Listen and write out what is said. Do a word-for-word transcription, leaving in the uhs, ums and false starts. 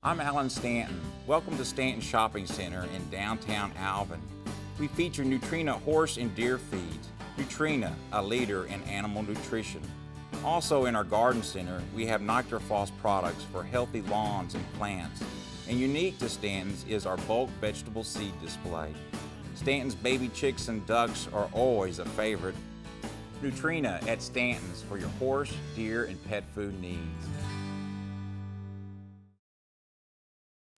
I'm Alan Stanton. Welcome to Stanton Shopping Center in downtown Alvin. We feature Nutrena horse and deer feeds. Nutrena, a leader in animal nutrition. Also in our garden center, we have NitroFrost products for healthy lawns and plants. And unique to Stanton's is our bulk vegetable seed display. Stanton's baby chicks and ducks are always a favorite. Nutrena at Stanton's for your horse, deer, and pet food needs.